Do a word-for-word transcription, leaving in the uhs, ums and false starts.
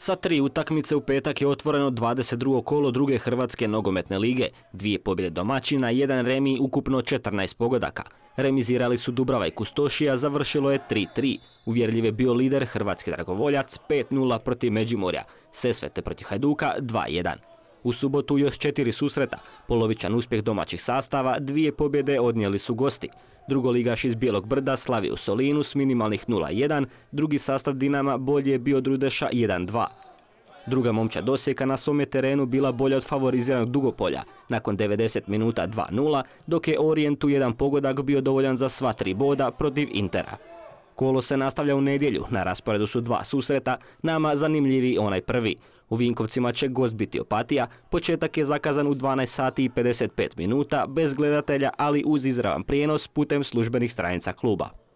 Sa tri utakmice u petak je otvoreno dvadeset drugo kolo druge Hrvatske nogometne lige. Dvije pobjede domaćina, jedan remi, ukupno četrnaest pogodaka. Remizirali su Dubrava i Kustošija, završilo je tri tri. Uvjerljiv je bio lider hrvatski dragovoljac pet nula protiv Međimurja, Sesvete protiv Hajduka dva jedan. U subotu još četiri susreta, polovičan uspjeh domaćih sastava, dvije pobjede odnijeli su gosti. Drugoligaš iz Bijelog Brda slavio u Solinu s minimalnih nula jedan, drugi sastav Dinama bolje je bio od Rudeša jedan dva. Druga momčad Osijeka na svome terenu bila bolja od favoriziranog Dugopolja, nakon devedeset minuta dva nula, dok je Orijentu jedan pogodak bio dovoljan za sva tri boda protiv Intera. Kolo se nastavlja u nedjelju, na rasporedu su dva susreta, nama zanimljivi onaj prvi. U Vinkovcima će gost biti Opatija, početak je zakazan u dvanaest sati i pedeset pet minuta, bez gledatelja, ali uz izravan prijenos putem službenih stranica kluba.